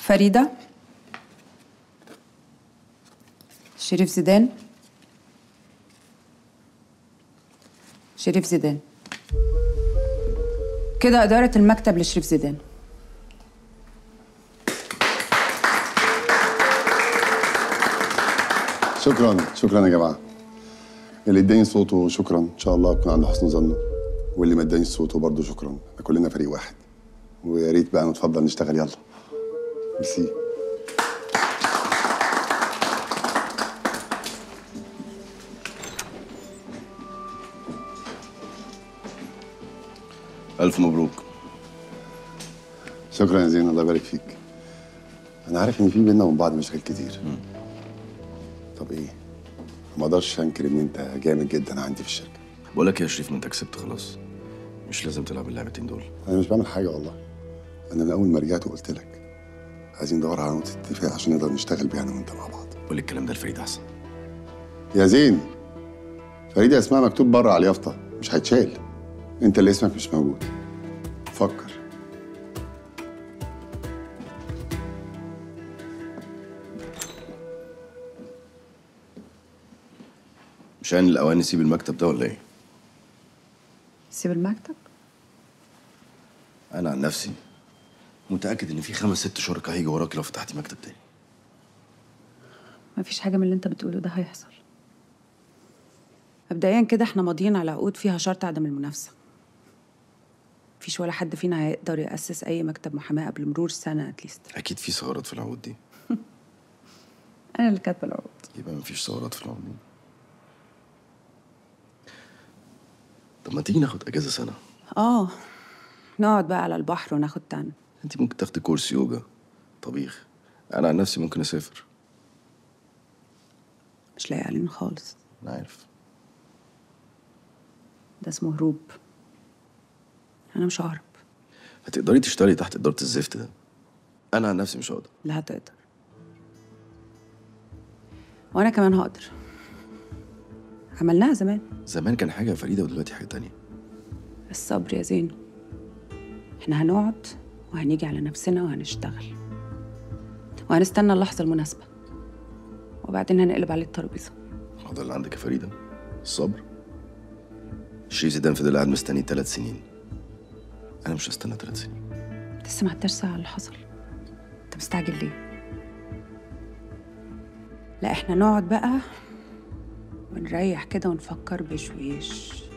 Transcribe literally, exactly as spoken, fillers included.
فريدة، شريف زيدان، شريف زيدان. كده إدارة المكتب لشريف زيدان. شكرا شكرا يا جماعه. اللي اداني صوته شكرا، ان شاء الله اكون عند حسن ظنه، واللي ما ادانيش صوته برضه شكرا. احنا كلنا فريق واحد، ويا ريت بقى نتفضل نشتغل. يلا ميرسي. ألف مبروك. شكرا يا زين، الله يبارك فيك. أنا عارف إن في بينا وبين بعض مشاكل كتير. مم. طب إيه؟ ما أقدرش أنكر إن أنت جامد جدا عندي في الشركة. بقول لك يا شريف، ما أنت كسبت خلاص، مش لازم تلعب اللعبتين دول. أنا مش بعمل حاجة والله. أنا من أول ما رجعت وقلت لك عايزين ندور على نقطة اتفاق عشان نقدر نشتغل بيها أنا وأنت مع بعض. قول لي الكلام ده لفريد أحسن. يا زين، فريدة اسمها مكتوب بره على اليافطة، مش هيتشال. أنت اللي اسمك مش موجود. فكر. مش عين الأوان نسيب المكتب ده ولا إيه؟ سيب المكتب؟ أنا عن نفسي متأكد إن في خمس ست شركاء هيجوا وراكي لو فتحتي مكتب تاني. مفيش حاجة من اللي أنت بتقوله ده هيحصل. مبدئيا كده احنا ماضيين على عقود فيها شرط عدم المنافسة. مفيش ولا حد فينا هيقدر يأسس أي مكتب محاماة قبل مرور سنة أتليست. أكيد في ثغرات في العقود دي. أنا اللي كاتبة العقود. يبقى مفيش ثغرات في العقود دي. طب ما تيجي ناخد أجازة سنة؟ آه، نقعد بقى على البحر وناخد تان. أنت ممكن تاخدي كورس يوجا، طبيخ. أنا عن نفسي ممكن أسافر. مش لاقي علينا خالص. أنا عارف. ده اسمه هروب. أنا مش ههرب. هتقدري تشتغلي تحت إدارة الزفت ده؟ أنا عن نفسي مش هقدر. لا هتقدر. وأنا كمان هقدر. عملناها زمان. زمان كان حاجة يا فريدة ودلوقتي حاجة تانية. الصبر يا زين. احنا هنقعد وهنيجي على نفسنا وهنشتغل وهنستنى اللحظة المناسبة وبعدين هنقلب عليه الترابيزة. هو ده اللي عندك يا فريدة؟ الصبر؟ شريف زيدان فضل قاعد مستني ثلاث سنين. أنا مش هستنى ثلاث سنين. لسه ما عدتش ساعة على اللي حصل. أنت مستعجل ليه؟ لا احنا نقعد بقى ونريح كده ونفكر بشويش.